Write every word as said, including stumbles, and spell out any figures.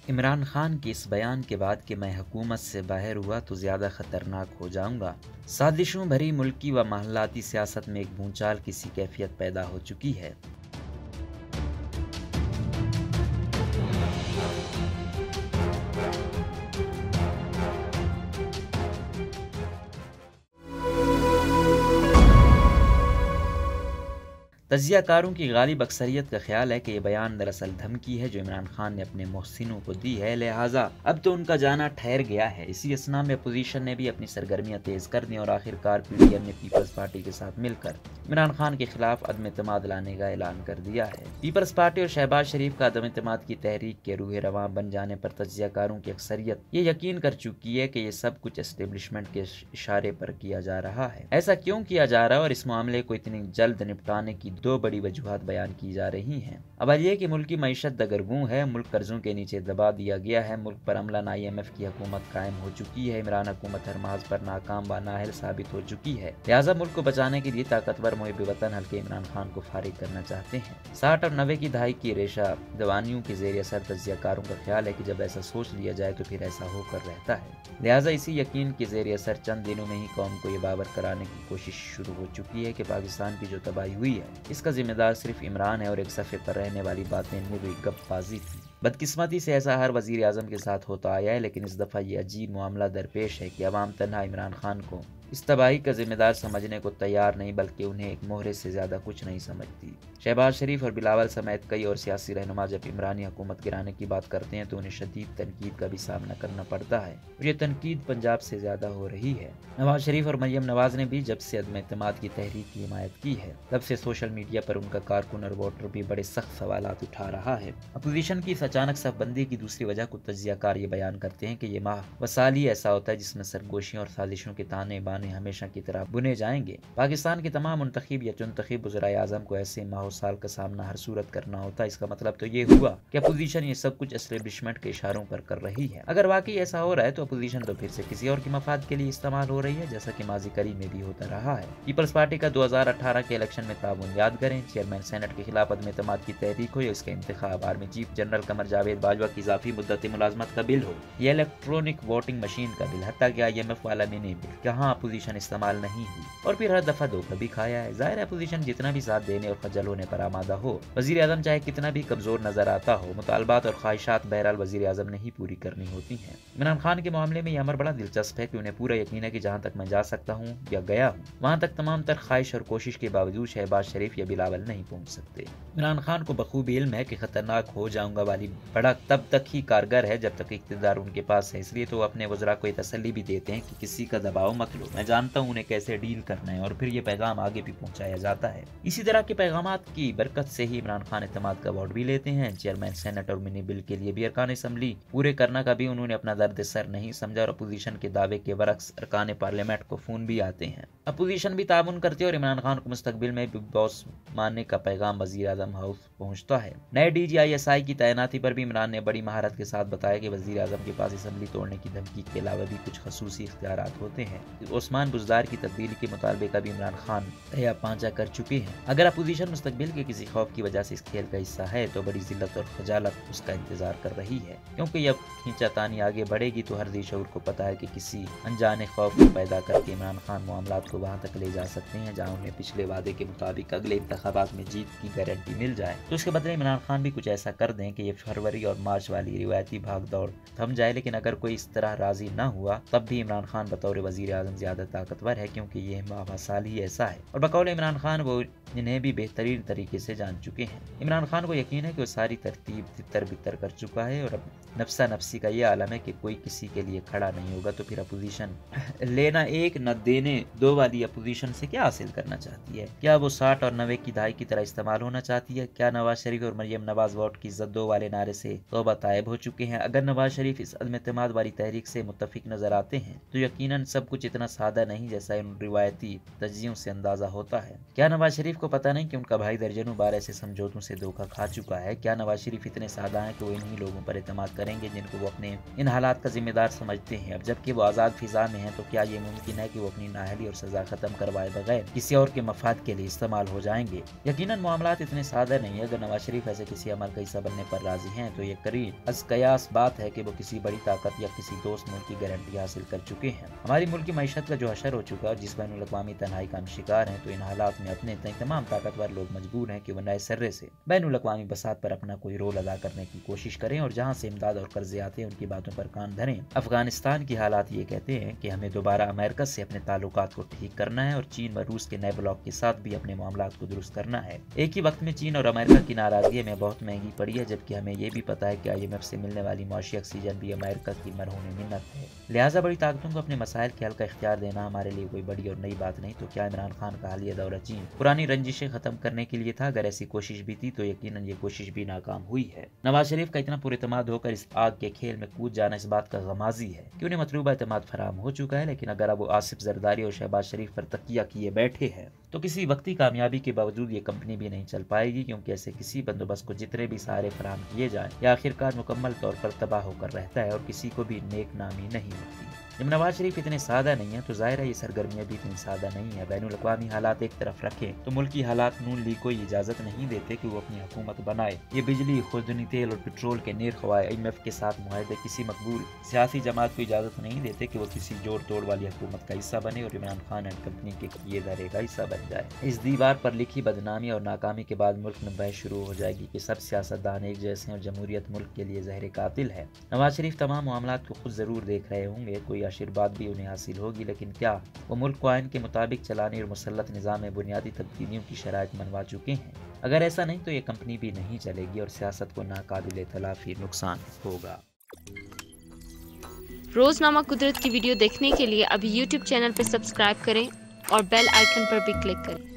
इमरान खान के इस बयान के बाद कि मैं हुकूमत से बाहर हुआ तो ज़्यादा ख़तरनाक हो जाऊंगा। साजिशों भरी मुल्की व महल्लाती सियासत में एक भूचाल की सी कैफियत पैदा हो चुकी है। तजियाकारों की गालिब अक्सरियत का ख्याल है कि यह बयान दरअसल धमकी है जो इमरान खान ने अपने मोहसिनों को दी है, लिहाजा अब तो उनका जाना ठहर गया है। इसी असना में अपोजिशन ने भी अपनी सरगर्मियां तेज कर दी और आखिरकार पीडीएम ने पीपल्स पार्टी के साथ मिलकर इमरान खान के खिलाफ अदम एतमाद लाने का ऐलान कर दिया है। पीपल्स पार्टी और शहबाज शरीफ का अदम एतमाद की तहरीक के रूह रवां बन जाने पर तजियाकारों की अक्सरियत ये यकीन कर चुकी है कि ये सब कुछ एस्टेब्लिशमेंट के इशारे पर किया जा रहा है। ऐसा क्यों किया जा रहा है और इस मामले को इतनी जल्द निपटाने की दो बड़ी वजूहात बयान की जा रही हैं। अवल ये कि मुल्क की मईशत दगरगूं है, मुल्क कर्जों के नीचे दबा दिया गया है, मुल्क पर अमलन आई एम एफ की हुकूमत कायम हो चुकी है, इमरान हुकूमत हर महज पर नाकाम व नाअहल साबित हो चुकी है। लिहाजा मुल्क को बचाने के लिए ताकतवर मुहिब वतन हल्के इमरान खान को फारिग करना चाहते हैं। साठ और नब्बे की दहाई की रेशा दवानियों के जेर असर तजियाकारों का ख्याल है कि जब ऐसा सोच लिया जाए तो फिर ऐसा होकर रहता है। लिहाजा इसी यकीन के जेर असर चंद दिनों में ही कौम को ये बावर कराने की कोशिश शुरू हो चुकी है कि पाकिस्तान की जो तबाही हुई है इसका जिम्मेदार सिर्फ इमरान है और एक सफ़े पर रहने वाली बातें निरी गप्पबाजी थी। बदकिस्मती से ऐसा हर वजीर आजम के साथ होता आया है, लेकिन इस दफ़ा ये अजीब मामला दरपेश है कि अवाम तन्हा इमरान खान को इस तबाही का जिम्मेदार समझने को तैयार नहीं, बल्कि उन्हें एक मोहरे से ज़्यादा कुछ नहीं समझती। शहबाज शरीफ और बिलावल समेत कई और सियासी रहनुमा जब इमरानी हुकूमत गिराने की बात करते हैं तो उन्हें शदीद तनकीद का भी सामना करना पड़ता है और ये तनकीद पंजाब से ज़्यादा हो रही है। नवाज शरीफ और मरियम नवाज ने भी जब से अदम एतमाद की तहरीक की हिमायत की है तब से सोशल मीडिया पर उनका कारकुन और वोटर भी बड़े सख्त सवालात उठा रहा है। अपोजिशन की इस अचानक सफबंदी की दूसरी वजह को तजियाकार ये बयान करते हैं कि ये माह वसाल ही ऐसा होता है जिसमें सरगोशियों और साजिशों के ताने बाने हमेशा की तरह बुने जाएंगे। पाकिस्तान के तमाम मुंतखब या चुनतखब वज़राए आज़म को ऐसे माहौल का सामना हर सूरत करना होता है। इसका मतलब तो ये हुआ कि अपोजिशन ये सब कुछ एस्टेब्लिशमेंट के इशारों पर कर रही है। अगर वाकई ऐसा हो रहा है तो अपोजिशन तो फिर से किसी और के मफाद के लिए इस्तेमाल हो रही है, जैसा कि माजी करीब में भी होता रहा है। पीपल्स पार्टी का दो हजार अठारह के इलेक्शन में ताउन याद करें, चेयरमैन सेनेट के खिलाफ अदम एतमाद की तहरीक हो या इसका इंतखाब, army chief general Qamar Javed Bajwa की इजाफी मुद्दत मुलाजमत का बिल हो या इलेक्ट्रॉनिक वोटिंग मशीन का बिल, हत्ता कि आई एम एफ वाला मिनी बिल, जहाँ अपोजिशन इस्तेमाल नहीं हुई और फिर हर दफा धोखा भी खाया है। जाहिर है अपोजिशन जितना भी साथ देने और खजल होने पर आमादा हो, वजीर आजम चाहे कितना भी कमजोर नजर आता हो, मुतालबात और ख्वाहिशात बहरहाल वजीर आजम ने ही पूरी करनी होती हैं। इमरान खान के मामले में यह अमर बड़ा दिलचस्प है कि उन्हें पूरा यकीन है कि जहाँ तक मैं जा सकता हूँ या गया हूँ वहाँ तक तमाम तर ख्वाहिश और कोशिश के बावजूद शहबाज शरीफ या बिलावल नहीं पहुँच सकते। इमरान खान को बखूबी इल्म है कि खतरनाक हो जाऊंगा वाली भड़क तब तक ही कारगर है जब तक इख्तियार उनके पास है, इसलिए तो अपने वज़रा को तसल्ली भी देते हैं कि किसी का दबाव मत लो, मैं जानता हूँ उन्हें कैसे डील करना है, और फिर ये पैगाम आगे भी पहुंचाया जाता है। इसी तरह के पैगामात की बरकत से ही इमरान खान एतमाद का अवार्ड भी लेते हैं। चेयरमैन सेनेट और मिनी बिल के लिए भी अरकान असम्बली पूरे करना का भी उन्होंने अपना दर्द सर नहीं समझा और अपोजिशन के दावे के बरक्स अरकान पार्लियामेंट को फोन भी आते हैं। अपोजिशन भी ताउन करती है और इमरान खान को मुस्तकबिल में बिग बॉस मानने का पैगाम वजीर आजम हाउस पहुंचता है। नए D G I S I की तैनाती पर भी इमरान ने बड़ी महारत के साथ बताया कि वजीर आजम के पास असम्बली तोड़ने की धमकी के अलावा भी कुछ खसूसी इख्तियारात होते हैं। ओस्मान बुजदार की तब्दीली के मुतालबे का भी इमरान खान तया पांचा कर चुके हैं। अगर अपोजिशन मुस्तकबिल के किसी खौफ की वजह से इस खेल का हिस्सा है तो बड़ी जिल्लत और खजालत उसका इंतजार कर रही है, क्योंकि जब खींचातानी आगे बढ़ेगी तो हर दिशूर को पता है कि किसी अनजाने खौफ को पैदा करके इमरान खान मामलात को वहां तक ले जा सकते हैं जहां उन्हें पिछले वादे के मुताबिक अगले इंतखाबात में जीत की गारंटी मिल जाए, तो उसके बदले इमरान खान भी कुछ ऐसा कर दें कि ये फरवरी और मार्च वाली रिवायती भाग दौड़ थम जाए। लेकिन अगर कोई इस तरह राजी न हुआ तब भी इमरान खान बतौर वजीर आजम ज्यादा ताकतवर है, क्योंकि ये माह साल ही ऐसा है और बकौल इमरान खान वो इन्हें भी बेहतरीन तरीके से जान चुके हैं। इमरान खान को यकीन है कि वो सारी तरतीब तितर बितर कर चुका है और अब नफ्सा नफ्सी का ये आलम है कि कोई किसी के लिए खड़ा नहीं होगा, तो फिर अपोजिशन लेना एक न देने दो वाली अपोजिशन से क्या हासिल करना चाहती है? क्या वो साठ और नब्बे की दहाई की तरह इस्तेमाल होना चाहती है? क्या नवाज शरीफ और मरियम नवाज वोट की इज्जत दो वाले नारे से तौबा तायब हो चुके हैं? अगर नवाज शरीफ इस अदम एतमाद वाली तहरीक से मुत्तफिक नजर आते हैं तो यकीनन सब कुछ इतना सादा नहीं जैसा इन रिवायती तजियों से अंदाजा होता है। क्या नवाज शरीफ को पता नहीं कि उनका भाई दर्जनों बार ऐसे समझौतों से धोखा खा चुका है? क्या नवाज शरीफ इतने सादा हैं कि वो इन्हीं लोगों पर एतमाद करेंगे जिनको वो अपने इन हालात का जिम्मेदार समझते हैं? अब जबकि वो आज़ाद फिजा में हैं तो क्या ये मुमकिन है कि वो अपनी नाअहली और सजा खत्म करवाए बगैर किसी और के मफाद के लिए इस्तेमाल हो जाएंगे? यकीनन मामलात इतने सादा नहीं है। अगर नवाज शरीफ ऐसे किसी अमल का हिस्सा बनने पर राजी हैं तो ये करीब अज कयास बात है कि वो किसी बड़ी ताकत या किसी दोस्त मुल्क की गारंटी हासिल कर चुके हैं। हमारी मुल्क की मैशत का जो हशर हो चुका है, जिस बैनुल अक़वामी तन्हाई का हम शिकार हैं, तो इन हालात में अपने तमाम ताकतवर लोग मजबूर हैं कि वो नए सर्रे से बैनुल अक़वामी बसात पर अपना कोई रोल अदा करने की कोशिश करें और जहाँ से इमदाद और कर्जे आते हैं उनकी बातों पर कान धरें। अफगानिस्तान की हालात ये कहते हैं कि हमें दोबारा अमेरिका से अपने ताल्लुकात को ठीक करना है और चीन व रूस के नए ब्लॉक के साथ भी अपने मामलात को दुरुस्त करना है। एक ही वक्त में चीन और अमेरिका की नाराजगी में बहुत महंगी पड़ी है, जबकि हमें ये भी पता है कि आई एम एफ से मिलने वाली मुआशी ऑक्सीजन भी अमेरिका की मरहूम मिन्नत है। लिहाजा बड़ी ताकतों को अपने मसाइल के हल का इख्तियार देना हमारे लिए कोई बड़ी और नई बात नहीं। तो क्या इमरान खान का हालिया दौरा चीन पुरानी रंजिशें खत्म करने के लिए था? अगर ऐसी कोशिश भी थी तो यकीनन ये कोशिश भी नाकाम हुई है। नवाज शरीफ का इतना पुरएतमाद होकर इस आग के खेल में कूद जाना इस बात का गमाजी है कि उन्हें मतलूबा एतमाद फराहम हो चुका है। लेकिन अगर अब वो आसिफ जरदारी और शहबाज शरीफ पर तकिया किए बैठे हैं तो किसी वक्ती कामयाबी के बावजूद ये कंपनी भी नहीं चल पाएगी, क्योंकि ऐसे किसी बंदोबस्त को जितने भी सहारे फराहम किए जाए या आखिरकार मुकम्मल तौर पर तबाह होकर रहता है और किसी को भी नेक नामी नहीं होती। जब नवाज शरीफ इतने सादा नहीं है तो जाहिर है ये सरगर्मियां भी इतनी सादा नहीं है। बैनुल अक़वामी हालात एक तरफ रखें तो मुल्की हालात नून लीग को इजाजत नहीं देते कि वो अपनी हुकूमत बनाए। ये बिजली, खुर्दनी तेल और पेट्रोल के निर्ख आई एम एफ के साथ मुआहदे किसी मकबूल सियासी जमात को इजाजत नहीं देते कि वो किसी जोड़ तोड़ वाली हुकूमत का हिस्सा बने और इमरान खान एंड कंपनी के किए धरे का हिस्सा बन जाए। इस दीवार पर लिखी बदनामी और नाकामी के बाद मुल्क में बहस शुरू हो जाएगी कि सब सियासतदान एक जैसे और जमहूरियत मुल्क के लिए जहर कातिल है। नवाज शरीफ तमाम मामलात को खुद जरूर देख रहे होंगे, कोई आशीर्वाद भी उन्हें हासिल होगी, लेकिन क्या वो मुल्क को आइन के मुताबिक चलाने और मुसल्लत निज़ाम में बुनियादी तब्दीलियों की शराइत मनवा चुके हैं? अगर ऐसा नहीं तो ये कंपनी भी नहीं चलेगी और सियासत को नाकाबिल तलाफी नुकसान होगा। रोजनामा कुदरत की वीडियो देखने के लिए अभी यूट्यूब चैनल पर सब्सक्राइब करें और बेल आइकन पर भी क्लिक करें।